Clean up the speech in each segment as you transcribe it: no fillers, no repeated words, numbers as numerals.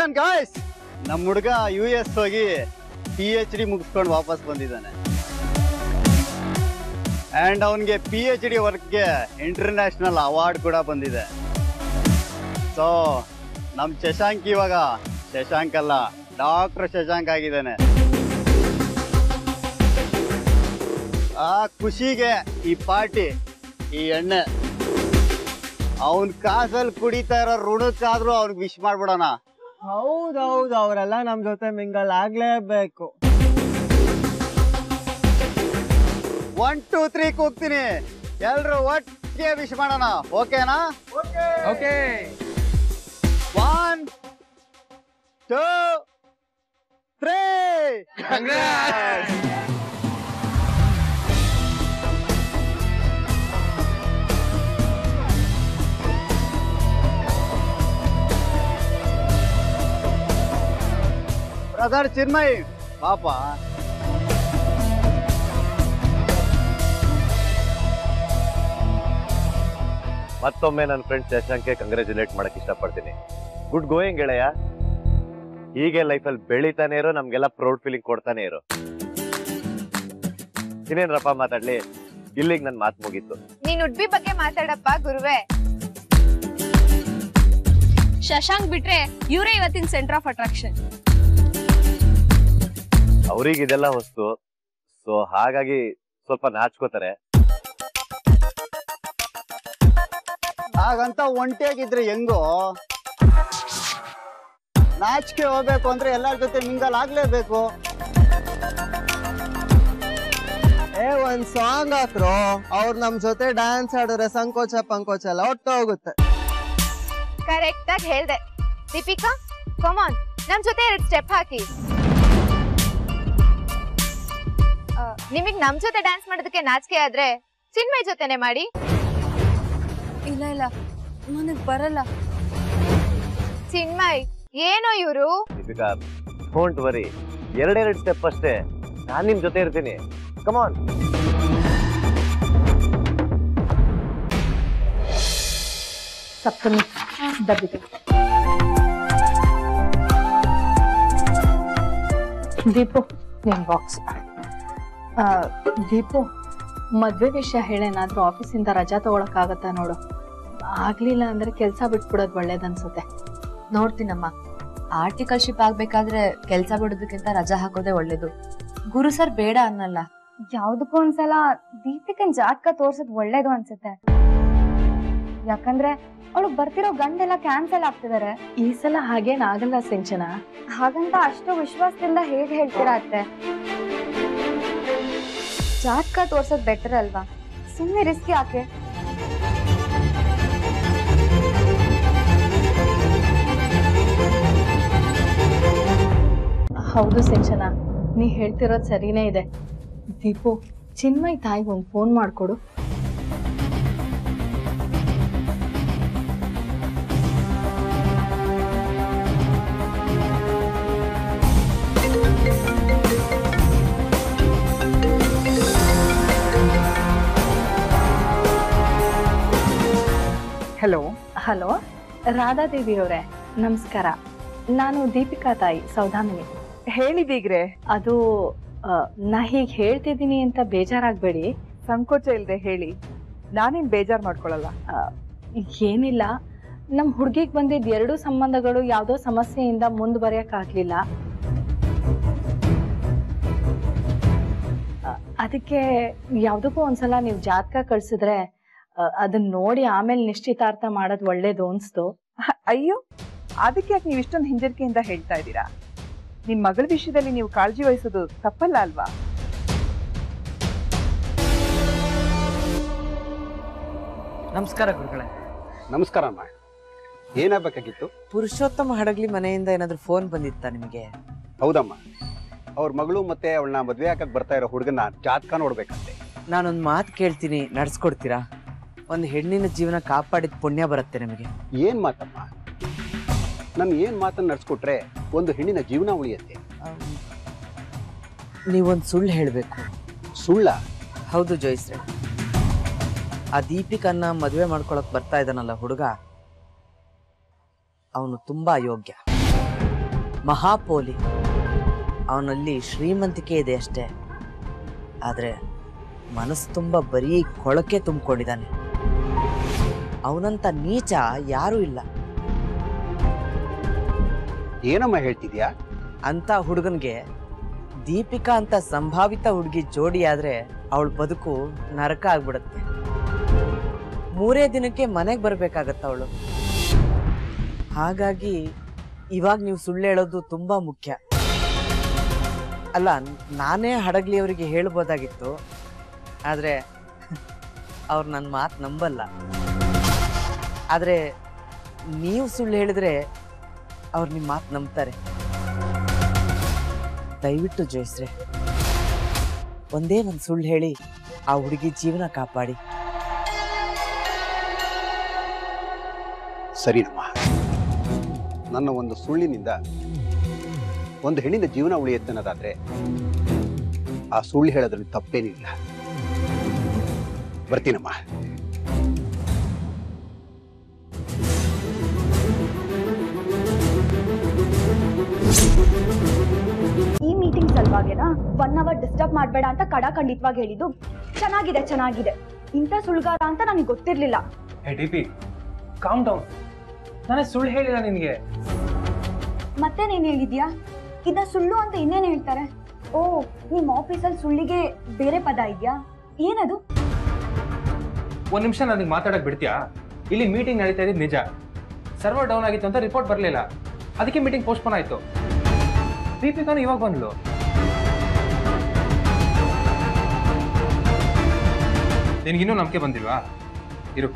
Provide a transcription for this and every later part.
Attention guys, ನಮ್ಮ ಹುಡುಗ US ಹೋಗಿ PhD ಮುಗಿಸ್ಕೊಂಡು ವಾಪಸ್ ಬಂದಿದ್ದಾನೆ. ಅಂಡ್ ಅವನಿಗೆ PhD ವರ್ಕ್ಗೆ ಇಂಟರ್ನ್ಯಾಷನಲ್ ಅವಾರ್ಡ್ ಕೂಡ ಬಂದಿದೆ. ಸೊ ನಮ್ಮ ಶಶಾಂಕ್ ಇವಾಗ ಶಶಾಂಕ್ ಅಲ್ಲ, ಡಾಕ್ಟರ್ ಶಶಾಂಕ್ ಆಗಿದ್ದಾನೆ. ಆ ಖುಷಿಗೆ ಈ ಪಾರ್ಟಿ, ಈ ಎಣ್ಣೆ, ಅವನ್ ಕಾಸಲ್ಲಿ ಕುಡಿತಾ ಇರೋ ಋಣಕ್ಕಾದ್ರೂ ಅವ್ನಿಗೆ ವಿಶ್ ಮಾಡ್ಬಿಡೋಣ. ಹೌದೌದು, ಅವರೆಲ್ಲ ನಮ್ ಜೊತೆ ಮಿಂಗಲ್ ಆಗ್ಲೇಬೇಕು. 1 2 3 ಕೂಗ್ತೀನಿ, ಎಲ್ರು ಒಟ್ಟಿಗೆ ವಿಶ್ ಮಾಡೋಣ. ಓಕೆನಾ? ಓಕೆ. 1 2 3 ಬ್ರದರ್ ಚಿನ್ಮಯ್ ಪಾಪ. ಮತ್ತೊಮ್ಮೆ ನನ್ನ ಫ್ರೆಂಡ್ ಶಶಾಂಕ್ಗೆ ಕಂಗ್ರ್ಯಾಚುಲೇಟ್ ಮಾಡಕ್ ಇಷ್ಟಪಡ್ತೀನಿ. ಗುಡ್ ಗೋಯಿಂಗ್ ಗೆಳೆಯ. ಹೀಗೆ ಲೈಫಲ್ಲಿ ಬೆಳಿತಾನೆ ಇರೋ, ನಮ್ಗೆಲ್ಲ ಪ್ರೌಡ್ ಫೀಲಿಂಗ್ ಕೊಡ್ತಾನೆ ಇರೋ. ಇನ್ನೇನ್ರಪ್ಪ ಮಾತಾಡ್ಲಿ, ಇಲ್ಲಿಗೆ ನನ್ ಮಾತು ಮುಗೀತು. ನೀನ್ ಉಡ್ಬಿ ಬಗ್ಗೆ ಮಾತಾಡಪ್ಪ ಗುರುವೆ. ಶಶಾಂಕ್ ಬಿಟ್ರೆ ಇವರೇ ಇವತ್ತಿನ ಸೆಂಟರ್ ಆಫ್ ಅಟ್ರಾಕ್ಷನ್. ಅವ್ರಿಗೆ ಇದೆಲ್ಲ ಹೊಸ್ತು, ಸೊ ಹಾಗಾಗಿ ಸ್ವಲ್ಪ ನಾಚ್ಕೋತಾರೆ. ಹಾಗಂತ ಒಂಟಿಯಾಗಿದ್ರೆ ಹೆಂಗೋ? ನಾಚಿಕೆ ಹೋಗ್ಬೇಕು ಅಂದ್ರೆ ಎಲ್ಲರ ಜೊತೆ ಮಿಂಗಲ್ ಆಗ್ಲೇಬೇಕು. ಒಂದ್ ಸಾಂಗ್ ಹಾಕ್ರು, ಅವ್ರು ನಮ್ ಜೊತೆ ಡ್ಯಾನ್ಸ್ ಆಡಿದ್ರೆ ಸಂಕೋಚ ಪಂಕೋಚ ಎಲ್ಲ ಒಟ್ಟು ಹೋಗುತ್ತೆ. ಕರೆಕ್ಟ್ ಆಗಿ ಹೇಳ್ದೆ. ದೀಪಿಕಾ ಕಮಾನ್, ನಮ್ ಜೊತೆ 2 ಸ್ಟೆಪ್ ಹಾಕಿ. ನಿಮಗ್ ನಮ್ ಜೊತೆ ಡ್ಯಾನ್ಸ್ ಮಾಡೋದಕ್ಕೆ ನಾಚಿಕೆ ಆದ್ರೆ ಚಿನ್ಮಯ್ ಜೊತೆನೆ ಮಾಡಿ. ಇಲ್ಲ ಇಲ್ಲ, ನನಗ್ ಬರಲ್ಲ. ಚಿನ್ಮಯ್ ಏನೋ ಇವ್ರು. ದೀಪಿಕಾ ಡೋಂಟ್ ವರಿ, 2 ಸ್ಟೆಪ್ ಅಷ್ಟೇ, ನಾನ್ ನಿಮ್ ಜೊತೆ ಇರ್ತೀನಿ. ಕಮಾನ್. ಸಪ್ತಮಿ ಡಬ್ಬಿಗೆ. ದೀಪು ನಿನ್ ಬಾಕ್ಸ್. ದೀಪು, ಮದ್ವೆ ವಿಷಯ ಹೇಳೇನಾದ್ರೂ ಆಫೀಸಿಂದ ರಜಾ ತಗೊಳಕ್ ಆಗತ್ತಾ ನೋಡು. ಆಗ್ಲಿಲ್ಲ ಅಂದ್ರೆ ಕೆಲ್ಸ ಬಿಟ್ಬಿಡೋದು ಒಳ್ಳೇದನ್ಸುತ್ತೆ. ನೋಡ್ತೀನಮ್ಮ, ಆರ್ಟಿಕಲ್ಶಿಪ್ ಆಗ್ಬೇಕಾದ್ರೆ ಕೆಲ್ಸ ಬಿಡೋದಕ್ಕಿಂತ ರಜಾ ಹಾಕೋದೇ ಒಳ್ಳೇದು. ಗುರು ಸರ್ ಬೇಡ ಅನ್ನಲ್ಲ. ಯಾವ್ದಕ್ಕೂ ಒಂದ್ಸಲ ದೀಪಿಕನ್ ಜಾತಕ ತೋರ್ಸೋದ್ ಒಳ್ಳೇದು ಅನ್ಸುತ್ತೆ. ಯಾಕಂದ್ರೆ ಅವಳು ಬರ್ತಿರೋ ಗಂಡೆಲ್ಲ ಕ್ಯಾನ್ಸಲ್ ಆಗ್ತಿದಾರೆ. ಈ ಸಲ ಹಾಗೇನ್ ಆಗಲ್ಲ ಸಿಂಚನ. ಹಾಗಂತ ಅಷ್ಟು ವಿಶ್ವಾಸದಿಂದ ಹೇಗ್ ಹೇಳ್ತೀರಾ ಅತ್ತೆ? ಜಾತಕ ತೋರ್ಸೋದ್ ಬೆಟರ್ ಅಲ್ವಾ? ಸುಮ್ನೆ ರಿಸ್ಕ್ ಯಾಕೆ? ಹೌದು ಸಿಂಚನ, ನೀ ಹೇಳ್ತಿರೋದ್ ಸರಿನೇ ಇದೆ. ದೀಪು, ಚಿನ್ಮಯ್ ತಾಯಿಗೆ ಒಂದ್ ಫೋನ್ ಮಾಡ್ಕೊಡು. ಹಲೋ ಹಲೋ, ರಾಧಾದೇವಿ ಅವರೇ ನಮಸ್ಕಾರ. ನಾನು ದೀಪಿಕಾ ತಾಯಿ ಸೌಧಾಮಿನಿ. ಹೇಳಿ ಬೀಗ್ರೆ. ಅದು ನಾ ಹೀಗೆ ಹೇಳ್ತಿದ್ದೀನಿ ಅಂತ ಬೇಜಾರಾಗಬೇಡಿ. ಸಂಕೋಚ ಇಲ್ಲದೆ ಹೇಳಿ, ನಾನೇನ್ ಬೇಜಾರ್ ಮಾಡ್ಕೊಳಲ್ಲ. ಏನಿಲ್ಲ, ನಮ್ಮ ಹುಡುಗಿಗೆ ಬಂದಿದ್ದ 2 ಸಂಬಂಧಗಳು ಯಾವುದೋ ಸಮಸ್ಯೆಯಿಂದ ಮುಂದುವರಿಯಕ್ಕಾಗಲಿಲ್ಲ. ಅದಕ್ಕೆ ಯಾವುದಕ್ಕೂ ಒಂದ್ಸಲ ನೀವು ಜಾತಕ ಕಳ್ಸಿದ್ರೆ ಅದನ್ನ ನೋಡಿ ಆಮೇಲೆ ನಿಶ್ಚಿತಾರ್ಥ ಮಾಡೋದು ಒಳ್ಳೇದು ಅನ್ಸ್ತು. ಅಯ್ಯೋ, ಅದಕ್ಕೆ ಯಾಕೆ ನೀವು ಇಷ್ಟೊಂದು ಹಿಂಜರಿಕೆಯಿಂದ ಹೇಳ್ತಾ ಇದ್ದೀರಾ? ನಿಮ್ ಮಗಳ ವಿಷಯದಲ್ಲಿ ನೀವು ಕಾಳಜಿ ವಹಿಸೋದು ತಪ್ಪಲ್ಲ ಅಲ್ವಾ? ನಮಸ್ಕಾರ ಗುರುಗಳೇ. ನಮಸ್ಕಾರ ಅಮ್ಮ. ಏನಾಗಬೇಕಾಗಿತ್ತು? ಪುರುಷೋತ್ತಮ ಹಡಗ್ಲಿ ಮನೆಯಿಂದ ಏನಾದ್ರೂ ಫೋನ್ ಬಂದಿತ್ತಾ ನಿಮಗೆ? ಹೌದಮ್ಮ, ಅವ್ರ ಮಗಳು ಮತ್ತೆ ಅವಳನ್ನ ಮದ್ವೆ ಹಾಕಕ್ ಬರ್ತಾ ಇರೋ ಹುಡುಗನ ಜಾತಕ ನೋಡ್ಬೇಕಂತೆ. ನಾನೊಂದ್ ಮಾತು ಕೇಳ್ತೀನಿ, ನಡ್ಸ್ಕೊಡ್ತೀರಾ? ಒಂದ್ ಹೆಣ್ಣಿನ ಜೀವನ ಕಾಪಾಡಿದ ಪುಣ್ಯ ಬರುತ್ತೆ ನಿಮಗೆ. ಏನ್ ಮಾತಮ್ಮ? ನನ್ ಏನ್ ಮಾತನ್ನ ನಡ್ಸ್ಕೊಟ್ರೆ ಒಂದು ಹೆಣ್ಣಿನ ಜೀವನ ಉಳಿಯತ್ತೆ? ನೀವೊಂದು ಸುಳ್ಳು ಹೇಳಬೇಕು. ಸುಳ್ಳ? ಹೌದು ಜೋಯಿಸ್ರೆ. ಆ ದೀಪಿಕನ್ನ ಮದುವೆ ಮಾಡ್ಕೊಳಕ್ ಬರ್ತಾ ಇದ್ದಾನಲ್ಲ ಹುಡುಗ, ಅವನು ತುಂಬಾ ಅಯೋಗ್ಯ. ಮಹಾಪೋಲಿ. ಅವನಲ್ಲಿ ಶ್ರೀಮಂತಿಕೆ ಇದೆ ಅಷ್ಟೇ, ಆದರೆ ಮನಸ್ಸು ತುಂಬ ಬರೀ ಕೊಳಕೆ ತುಂಬಿಕೊಂಡಿದ್ದಾನೆ. ಅವನಂತ ನೀಚ ಯಾರೂ ಇಲ್ಲ. ಏನಮ್ಮ ಹೇಳ್ತಿದ್ಯಾ? ಅಂತ ಹುಡುಗನ್ಗೆ ದೀಪಿಕಾ ಅಂತ ಸಂಭಾವಿತ ಹುಡುಗಿ ಜೋಡಿ ಆದ್ರೆ ಅವಳ ಬದುಕು ನರಕ ಆಗ್ಬಿಡತ್ತೆ. 3 ದಿನಕ್ಕೆ ಮನೆಗೆ ಬರ್ಬೇಕಾಗತ್ತ ಅವಳು. ಹಾಗಾಗಿ ಇವಾಗ ನೀವು ಸುಳ್ಳು ಹೇಳೋದು ತುಂಬಾ ಮುಖ್ಯ. ಅಲ್ಲ, ನಾನೇ ಹಡಗ್ಲಿ ಅವರಿಗೆ ಹೇಳ್ಬೋದಾಗಿತ್ತು, ಆದ್ರೆ ಅವ್ರು ನನ್ನ ಮಾತು ನಂಬಲ್ಲ. ಆದ್ರೆ ನೀವು ಸುಳ್ಳು ಹೇಳಿದ್ರೆ ಅವ್ರು ನಿಮ್ಮ ಮಾತು ನಂಬ್ತಾರೆ. ದಯವಿಟ್ಟು ಜಯಿಸ್ರೆ, ಒಂದೇ ಒಂದು ಸುಳ್ಳು ಹೇಳಿ ಆ ಹುಡುಗಿ ಜೀವನ ಕಾಪಾಡಿ. ಸರಿನಮ್ಮ, ನನ್ನ ಒಂದು ಸುಳ್ಳಿನಿಂದ ಒಂದು ಹೆಣ್ಣಿನ ಜೀವನ ಉಳಿಯುತ್ತನ್ನೋದಾದ್ರೆ ಆ ಸುಳ್ಳು ಹೇಳೋದ್ರಲ್ಲಿ ತಪ್ಪೇನಿಲ್ಲ. ಬರ್ತೀನಮ್ಮ. ಈ ಮೀಟಿಂಗ್ ಸಲುವಾಗೇನಾ 1 ಅವರ್ ಡಿಸ್ಟರ್ಬ್ ಮಾಡಬೇಡ ಅಂತ ಖಂಡಿತವಾಗಿ ಹೇಳಿದ್ದು. ಚೆನ್ನಾಗಿದೆ. ಇಂಥ ಸುಳ್ಗಾರ ಅಂತ ನನಗೆ ಗೊತ್ತಿರ್ಲಿಲ್ಲ. Hey DP, calm down. ನಾನೇ ಸುಳ್ಳು ಹೇಳಿಲ್ಲ ನಿನಗೆ. ಮತ್ತೆ ನೀನ್ ಹೇಳಿದ್ಯಾ? ಇದ ಸುಳ್ಳು ಅಂತ ಇನ್ನೇನು ಹೇಳ್ತಾರೆ? ಓ, ನಿಮ್ ಆಫೀಸಲ್ಲಿ ಸುಳ್ಳಿಗೆ ಬೇರೆ ಪದ ಇದೆಯಾ? ಏನದು? ಒಂದ್ ನಿಮಿಷ ನನಗೆ ಮಾತಾಡಕ್ ಬಿಡ್ತೀಯಾ? ಇಲ್ಲಿ ಮೀಟಿಂಗ್ ನಡೀತಾ ಇದ್ದು ನಿಜ. ಸರ್ವರ್ ಡೌನ್ ಆಗಿತ್ತು ಅಂತ ರಿಪೋರ್ಟ್ ಬರಲಿಲ್ಲ, ಅದಕ್ಕೆ ಮೀಟಿಂಗ್ ಪೋಸ್ಟ್ಪೋನ್ ಆಯ್ತು. ದೀಪಿಕಾನು ಇವಾಗ ಬಂದ್ಲು. ನಿನಗಿನ್ನೂ ನಂಬಿಕೆ ಬಂದಿಲ್ವಾ? ಇರು.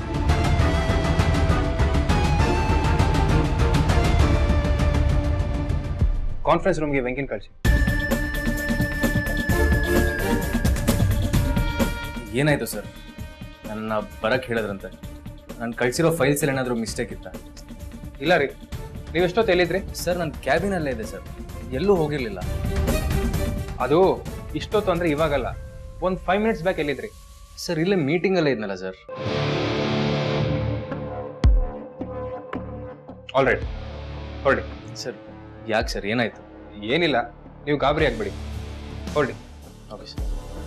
ಕಾನ್ಫರೆನ್ಸ್ ರೂಮ್ಗೆ ವೆಂಕಿನ್ ಕಳಿಸಿ. ಏನಾಯ್ತು ಸರ್? ನನ್ನ ಬರಕ್ಕೆ ಹೇಳಿದ್ರಂತೆ. ನಾನು ಕಳಿಸಿರೋ ಫೈಲ್ಸ್ ಎಲ್ಲ ಏನಾದರೂ ಮಿಸ್ಟೇಕ್ ಇತ್ತಾ? ಇಲ್ಲ ರೀ, ನೀವು ಎಷ್ಟೊತ್ತು ಎಲ್ಲಿದ್ರಿ? ಸರ್ ನನ್ನ ಕ್ಯಾಬಿನಲ್ಲೇ ಇದೆ ಸರ್, ಎಲ್ಲೂ ಹೋಗಿರಲಿಲ್ಲ. ಅದು ಇಷ್ಟೊತ್ತು ಅಂದರೆ ಇವಾಗಲ್ಲ, ಒಂದು 5 ಮಿನಿಟ್ಸ್ ಬ್ಯಾಕ್ ಎಲ್ಲಿದ್ರಿ? ಸರ್ ಇಲ್ಲೇ ಮೀಟಿಂಗಲ್ಲೇ ಇದ್ನಲ್ಲ ಸರ್. ಆಲ್ ರೈಟ್, ಹೊರಡಿ. ಸರ್ ಯಾಕೆ ಸರ್, ಏನಾಯ್ತು? ಏನಿಲ್ಲ, ನೀವು ಗಾಬರಿ ಆಗ್ಬೇಡಿ, ಹೊರಡಿ. Okay sir.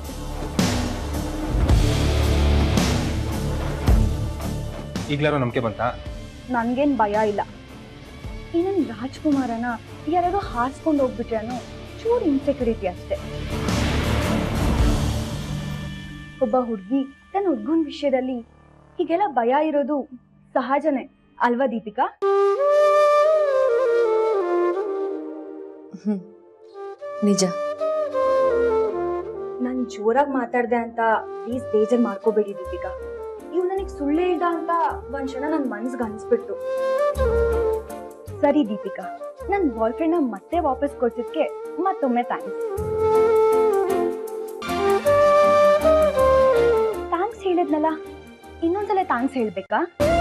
ಈಗಲಾರು ನಂಬಿಕೆ ಬಂತಾ? ನನ್ಗೇನ್ ಭಯ ಇಲ್ಲ. ಇನ್ನೊಂದು ರಾಜ್ಕುಮಾರನ ಯಾರಾದ್ರೂ ಹಾರಿಸ್ಕೊಂಡು ಹೋಗ್ಬಿಟ್ರೆ ಅನ್ನೋ ಚೂರು ಇನ್ಸೆಕ್ಯೂರಿಟಿ ಅಷ್ಟೇ. ಒಬ್ಬ ಹುಡುಗಿ ತನ್ನ ಹುಡುಗನ ವಿಷಯದಲ್ಲಿ ಹೀಗೆಲ್ಲ ಭಯ ಇರೋದು ಸಹಜನೇ ಅಲ್ವಾ ದೀಪಿಕಾ? ನಿಜ. ನಾನು ಜೋರಾಗಿ ಮಾತಾಡ್ದೆ ಅಂತ ಪ್ಲೀಸ್ ಬೇಜಾರ್ ಮಾಡ್ಕೋಬೇಡಿ ದೀಪಿಕಾ. ಇವ್ ನನಗೆ ಸುಳ್ಳು ಹೇಳ್ದ ಅಂತ ಒಂದ್ ಕ್ಷಣ ನನ್ ಮನ್ಸ್ಗೆ ಅನ್ಸ್ಬಿಡ್ತು. ಸರಿ ದೀಪಿಕಾ, ನನ್ ಬಾಯ್ ಫ್ರೆಂಡ್ ಮತ್ತೆ ವಾಪಸ್ ಕೊಡ್ಸಿದ್ಕೆ ಮತ್ತೊಮ್ಮೆ ಥ್ಯಾಂಕ್ಸ್ ಹೇಳಿದ್ನಲ್ಲ, ಇನ್ನೊಂದ್ಸಲ ಥ್ಯಾಂಕ್ಸ್ ಹೇಳ್ಬೇಕಾ?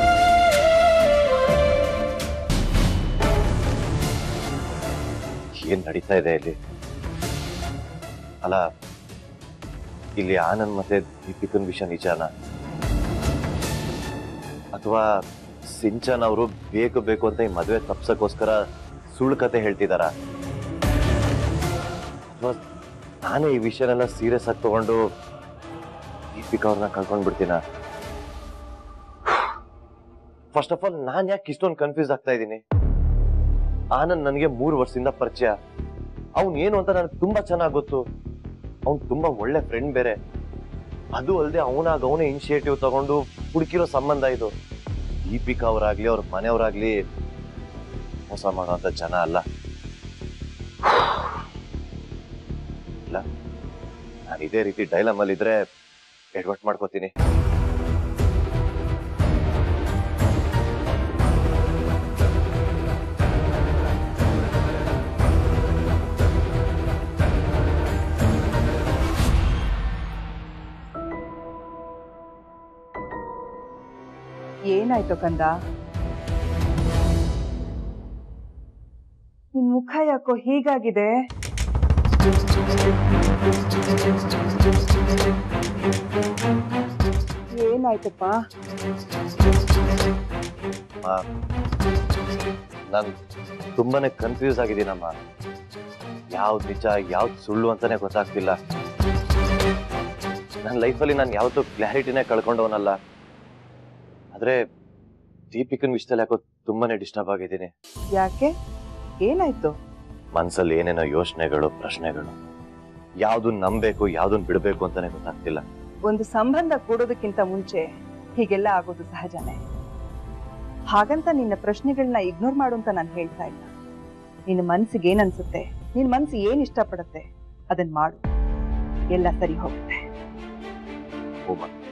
ಏನ್ ನಡೀತಾ ಇದೆ ಇಲ್ಲಿ? ಅಲ್ಲ, ಇಲ್ಲಿ ಆನಂದ್ ಮತ್ತೆ ದೀಪಿಕನ್ ವಿಷಯ ನಿಜಾನ, ಅಥವಾ ಸಿಂಚನ್ ಅವರು ಬೇಕು ಅಂತ ಈ ಮದುವೆ ತಪ್ಸಕ್ಕೋಸ್ಕರ ಸುಳ್ಳು ಕತೆ ಹೇಳ್ತಿದಾರ? ಅಥವಾ ನಾನೇ ಈ ವಿಷಯನೆಲ್ಲ ಸೀರಿಯಸ್ ಆಗಿ ತಗೊಂಡು ದೀಪಿಕಾ ಅವ್ರನ್ನ ಕಳ್ಕೊಂಡ್ ಬಿಡ್ತೀನ? ಫಸ್ಟ್ ಆಫ್ ಆಲ್ ನಾನ್ ಯಾಕೆ ಇಷ್ಟೊಂದು ಕನ್ಫ್ಯೂಸ್ ಆಗ್ತಾ ಇದ್ದೀನಿ? ಆನಂದ್ ನನಗೆ 3 ವರ್ಷದಿಂದ ಪರಿಚಯ. ಅವ್ನ್ ಏನು ಅಂತ ನನಗೆ ತುಂಬಾ ಚೆನ್ನಾಗಿ ಗೊತ್ತು. ಅವ್ನ್ ತುಂಬಾ ಒಳ್ಳೆ ಫ್ರೆಂಡ್ ಬೇರೆ. ಅದು ಅಲ್ಲದೆ ಅವನೇ ಇನಿಷಿಯೇಟಿವ್ ತಗೊಂಡು ಹುಡುಕಿರೋ ಸಂಬಂಧ ಇದು. ದೀಪಿಕಾ ಅವರಾಗ್ಲಿ ಅವ್ರ ಮನೆಯವರಾಗ್ಲಿ ಮೋಸ ಮಾಡುವಂತ ಜನ ಅಲ್ಲ. ಇಲ್ಲ, ನಾನು ಇದೇ ರೀತಿ ಡೈಲಮಲ್ಲಿ ಇದ್ರೆ ಎಡ್ವರ್ಟ್ ಮಾಡ್ಕೋತೀನಿ. ಏನಾಯ್ತು ಕಂದ? ನಿನ್ ಮುಖ ಯಾಕೋ ಹೀಗಾಗಿದೆ? ಏನಾಯ್ತಪ್ಪ? ನಾನ್ ತುಂಬಾನೇ ಕನ್ಫ್ಯೂಸ್ ಆಗಿದ್ದೀನಮ್ಮ. ಯಾವ್ದು ನಿಜ ಯಾವ್ದು ಸುಳ್ಳು ಅಂತಾನೆ ಗೊತ್ತಾಗ್ತಿಲ್ಲ. ನನ್ನ ಲೈಫಲ್ಲಿ ನಾನು ಯಾವತ್ತೂ ಕ್ಲಾರಿಟಿನೇ ಕಳ್ಕೊಂಡವನಲ್ಲ. ಆದ್ರೆ ದೀಪಿಕನ್ ವಿಷಯದಲ್ಲಿ ಯಾಕೋ ತುಂಬಾನೇ ಡಿಸ್ಟರ್ಬ್ ಆಗಿದ್ದೀನಿ. ಯಾಕೆ? ಏನಾಯ್ತು? ಮನ್ಸಲ್ಲಿ ಏನೇನೋ ಯೋಚನೆಗಳು, ಪ್ರಶ್ನೆಗಳು. ಯಾವ್ದನ್ ನಂಬೇಕು ಯಾವ್ದನ್ ಬಿಡ್ಬೇಕು ಅಂತಾನೆ ಗೊತ್ತಾಗ್ತಿಲ್ಲ. ಒಂದು ಸಂಬಂಧ ಕೂಡೋದಕ್ಕಿಂತ ಮುಂಚೆ ಹೀಗೆಲ್ಲ ಆಗೋದು ಸಹಜನೇ. ಹಾಗಂತ ನಿನ್ನ ಪ್ರಶ್ನೆಗಳನ್ನ ಇಗ್ನೋರ್ ಮಾಡು ಅಂತ ನಾನು ಹೇಳ್ತಾ ಇಲ್ಲ. ನಿನ್ನ ಮನ್ಸಿಗೆ ಏನ್ ಅನ್ಸುತ್ತೆ, ನಿನ್ ಮನ್ಸು ಏನ್ ಇಷ್ಟಪಡುತ್ತೆ ಅದನ್ ಮಾಡು, ಎಲ್ಲ ಸರಿ ಹೋಗುತ್ತೆ.